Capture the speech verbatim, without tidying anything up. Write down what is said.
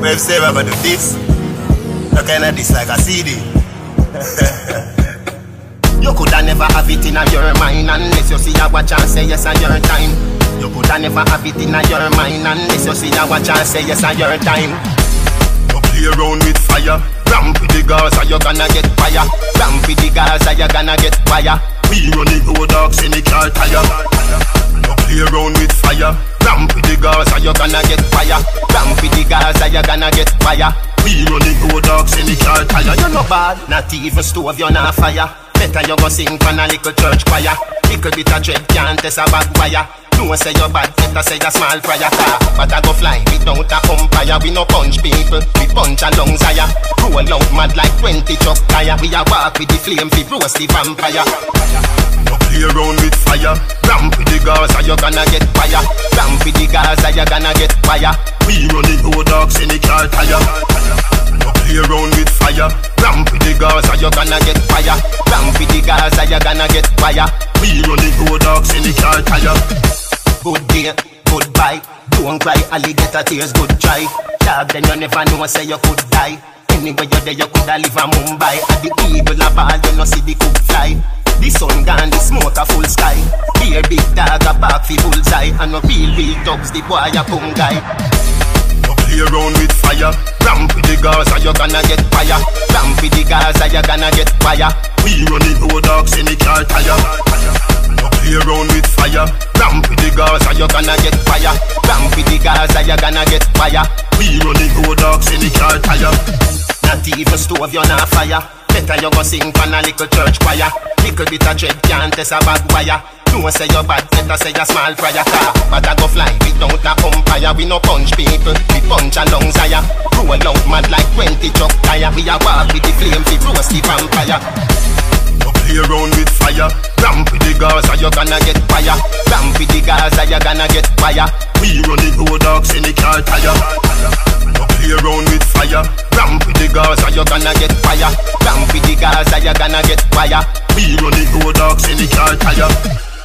Wave say we're gonna do this. No kinda this like a C D. You coulda never have it in your mind unless you see a watch and say yes on your time. You coulda never have it in your mind unless you see a watch and say yes on your time. You play around with fire. Ramp with the Gaza, you gonna get fire. Ramp with the Gaza, you gonna get fire. We running road dogs in the car tire. You play around with fire. Ramp with the Gaza, you gonna get fire. Ramp with the Gaza, you gonna get fire. We running road dogs in the car tire. You no bad, not even stove, you not fire. Better you go sing from a little church choir. Little bit of dread can't test a bad wire. No say you're bad, better say a small prayer car. But I go fly without a umpire. We no punch people, we punch a lungs higher. Roll out mad like twenty truck tire. We a walk with the flame, we roast the vampire. You play around with fire. Ramp with the Gaza, you gonna get fire. Ramp with the Gaza, you gonna get fire. We running road dogs in the car tire. You play around with fire. Ramp with the Gaza, you gonna get fire. Ramp with the Gaza, you gonna get fire. We running road dogs in the car tire. Good day, goodbye. Don't cry, alligator tears, good try. Dog, then you never know, say you could die. Anywhere you're there, you coulda live in Mumbai. At the eagle a ball, you no see the cook fly. The sun gone, the smoke a full sky. Here big dog a back fi bullseye. And no real real dogs, the boy a pung guy. You play around with fire. Ramp with the Gaza, you gonna get fire. Ramp with the Gaza, you gonna get fire. We running road dogs in the car tire. You play around with fire. Ramp with the Gaza, you gonna get fire. Ramp with the Gaza, you gonna get fire. We running road dogs in the car tire. Not even stove, you not fire. Better you go sing from a little church choir. Little bit of dread can't test a bad wire. No say you're bad, better say a small prayer car. But I go fly without a umpire. We no punch people, we punch a lungs higher. Roll out mad like twenty truck tire. We a walk with the flame, we roast the vampire. You play around with fire. Ramp with the Gaza, you gonna get fire. Ramp with the Gaza, you gonna get fire. We running road dogs in the car tire. You play around with fire. Ramp with the Gaza, you gonna get fire. Ramp with the Gaza, you gonna get fire. We running road dogs in the car tire.